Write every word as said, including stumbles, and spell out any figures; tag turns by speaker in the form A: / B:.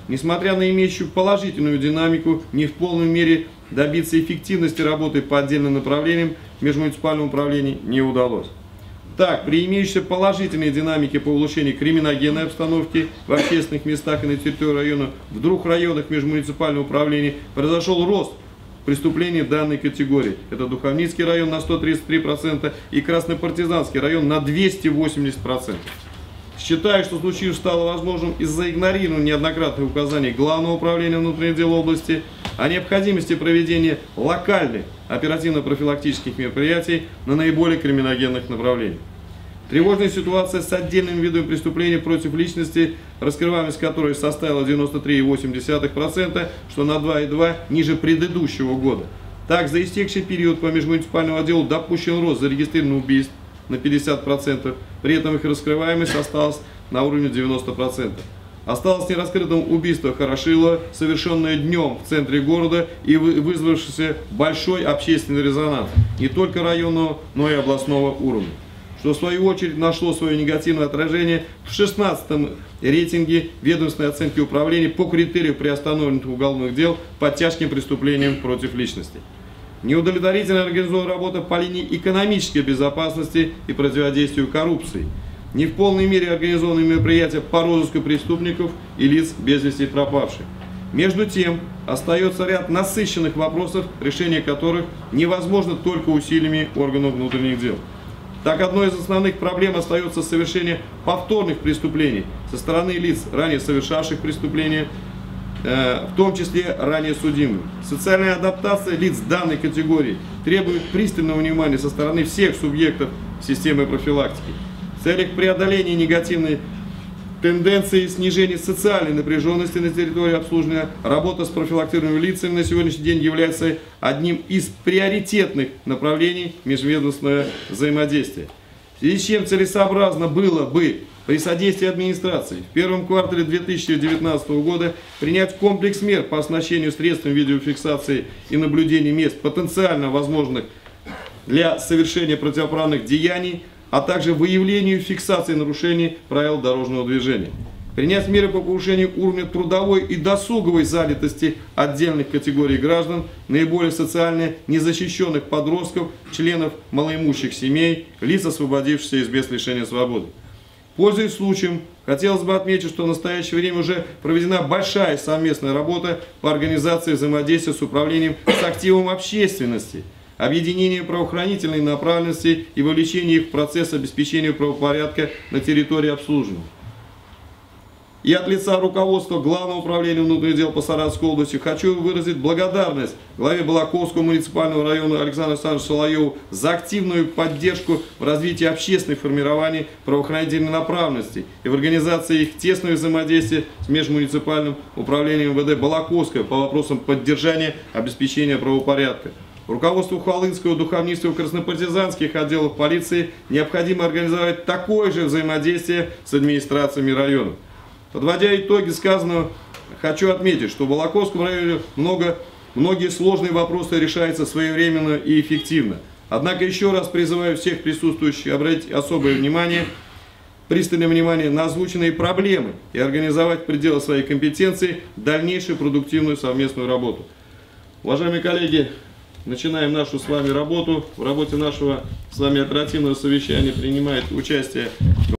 A: Несмотря на имеющую положительную динамику, не в полной мере добиться эффективности работы по отдельным направлениям межмуниципального управления не удалось. Так, при имеющейся положительной динамике по улучшению криминогенной обстановки в общественных местах и на территории района, в двух районах межмуниципального управления произошел рост преступлений данной категории. Это Духовницкий район на сто тридцать три процента и Краснопартизанский район на двести восемьдесят процентов. Считаю, что случившееся стало возможным из-за игнорирования неоднократных указаний Главного управления внутренних дел области о необходимости проведения локальных оперативно-профилактических мероприятий на наиболее криминогенных направлениях. Тревожная ситуация с отдельными видами преступлений против личности, раскрываемость которой составила девяносто три и восемь десятых процента, что на два и две десятых ниже предыдущего года. Так, за истекший период по межмуниципальному отделу допущен рост зарегистрированных убийств на пятьдесят процентов, при этом их раскрываемость осталась на уровне девяноста процентов. Осталось нераскрытым убийство Хорошилова, совершенное днем в центре города и вызвавшееся большой общественный резонанс не только районного, но и областного уровня, что в свою очередь нашло свое негативное отражение в шестнадцатом рейтинге ведомственной оценки управления по критерию приостановленных уголовных дел по тяжким преступлениям против личности. Неудовлетворительная организованная работа по линии экономической безопасности и противодействию коррупции. Не в полной мере организованы мероприятия по розыску преступников и лиц без вести пропавших. Между тем, остается ряд насыщенных вопросов, решение которых невозможно только усилиями органов внутренних дел. Так, одной из основных проблем остается совершение повторных преступлений со стороны лиц, ранее совершавших преступления, в том числе ранее судимых. Социальная адаптация лиц данной категории требует пристального внимания со стороны всех субъектов системы профилактики. В целях преодоления негативной тенденции снижения социальной напряженности на территории обслуживания, работа с профилактируемыми лицами на сегодняшний день является одним из приоритетных направлений межведомственного взаимодействия. В связи с чем целесообразно было бы при содействии администрации в первом квартале две тысячи девятнадцатого года принять комплекс мер по оснащению средствами видеофиксации и наблюдения мест, потенциально возможных для совершения противоправных деяний, а также выявлению и фиксации нарушений правил дорожного движения. Принять меры по повышению уровня трудовой и досуговой занятости отдельных категорий граждан, наиболее социально незащищенных подростков, членов малоимущих семей, лиц, освободившихся из мест лишения свободы. Пользуясь случаем, хотелось бы отметить, что в настоящее время уже проведена большая совместная работа по организации взаимодействия с управлением с активом общественности, объединение правоохранительной направленности и вовлечение их в процесс обеспечения правопорядка на территории обслуживания. И от лица руководства Главного управления внутренних дел по Саратовской области хочу выразить благодарность главе Балаковского муниципального района Александру Александровичу Соловьеву за активную поддержку в развитии общественных формирований правоохранительной направленности и в организации их тесного взаимодействия с межмуниципальным управлением эм вэ дэ Балаковского по вопросам поддержания обеспечения правопорядка. Руководству Хвалынского, Духовницкого и Краснопартизанских отделов полиции необходимо организовать такое же взаимодействие с администрациями районов. Подводя итоги сказанного, хочу отметить, что в Балаковском районе много, многие сложные вопросы решаются своевременно и эффективно. Однако еще раз призываю всех присутствующих обратить особое внимание, пристальное внимание на озвученные проблемы и организовать в пределах своей компетенции дальнейшую продуктивную совместную работу. Уважаемые коллеги, начинаем нашу с вами работу. В работе нашего с вами оперативного совещания принимает участие